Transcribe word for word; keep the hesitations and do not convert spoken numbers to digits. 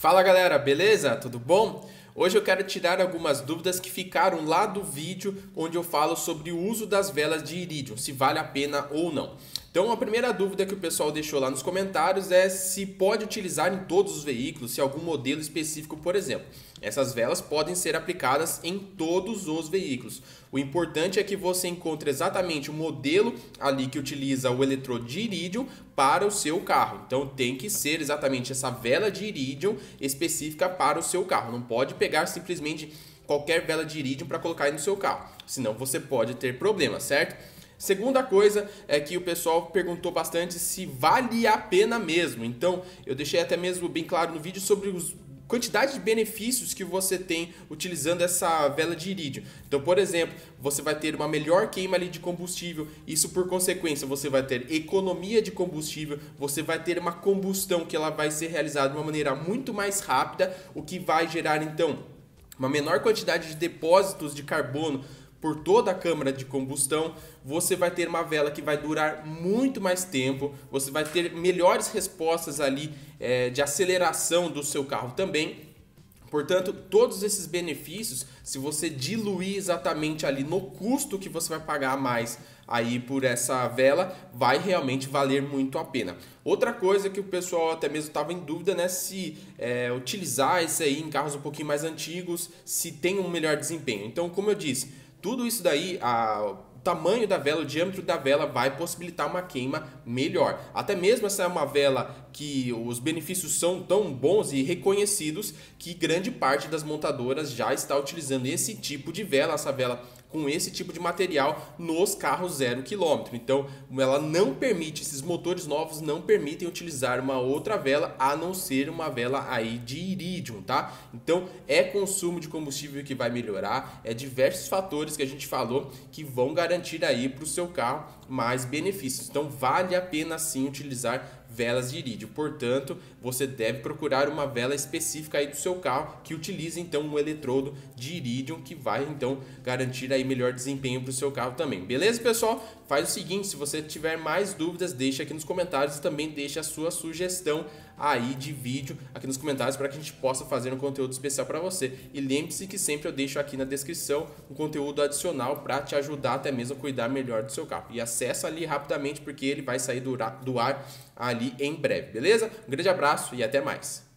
Fala galera, beleza? Tudo bom? Hoje eu quero tirar algumas dúvidas que ficaram lá do vídeo onde eu falo sobre o uso das velas de irídio, se vale a pena ou não. Então a primeira dúvida que o pessoal deixou lá nos comentários é se pode utilizar em todos os veículos, se algum modelo específico, por exemplo. Essas velas podem ser aplicadas em todos os veículos. O importante é que você encontre exatamente o modelo ali que utiliza o eletrodo de irídio para o seu carro. Então tem que ser exatamente essa vela de irídio específica para o seu carro. Não pode pegar simplesmente qualquer vela de irídio para colocar aí no seu carro, senão você pode ter problema, certo? Segunda coisa é que o pessoal perguntou bastante se vale a pena mesmo. Então, eu deixei até mesmo bem claro no vídeo sobre os quantidade de benefícios que você tem utilizando essa vela de irídio. Então, por exemplo, você vai ter uma melhor queima ali de combustível, isso por consequência você vai ter economia de combustível, você vai ter uma combustão que ela vai ser realizada de uma maneira muito mais rápida, o que vai gerar então uma menor quantidade de depósitos de carbono por toda a câmara de combustão. Você vai ter uma vela que vai durar muito mais tempo, você vai ter melhores respostas ali é, de aceleração do seu carro também. Portanto, todos esses benefícios, se você diluir exatamente ali no custo que você vai pagar a mais aí por essa vela, vai realmente valer muito a pena. Outra coisa que o pessoal até mesmo estava em dúvida, né, se é, utilizar isso aí em carros um pouquinho mais antigos, se tem um melhor desempenho. Então, como eu disse, tudo isso daí, a, o tamanho da vela, o diâmetro da vela vai possibilitar uma queima melhor. Até mesmo essa é uma vela que os benefícios são tão bons e reconhecidos que grande parte das montadoras já está utilizando esse tipo de vela, essa vela com esse tipo de material nos carros zero quilômetro. Então, ela não permite, esses motores novos não permitem utilizar uma outra vela a não ser uma vela aí de irídio, tá? Então, é consumo de combustível que vai melhorar, é diversos fatores que a gente falou que vão garantir aí para o seu carro mais benefícios. Então, vale a pena sim utilizar velas de irídio. Portanto, você deve procurar uma vela específica aí do seu carro que utilize então um eletrodo de irídio que vai então garantir aí melhor desempenho para o seu carro também. Beleza, pessoal? Faz o seguinte, se você tiver mais dúvidas, deixa aqui nos comentários e também deixa a sua sugestão aí de vídeo aqui nos comentários para que a gente possa fazer um conteúdo especial para você. E lembre-se que sempre eu deixo aqui na descrição um conteúdo adicional para te ajudar até mesmo a cuidar melhor do seu carro. E acessa ali rapidamente porque ele vai sair do ar ali em breve, beleza? Um grande abraço e até mais!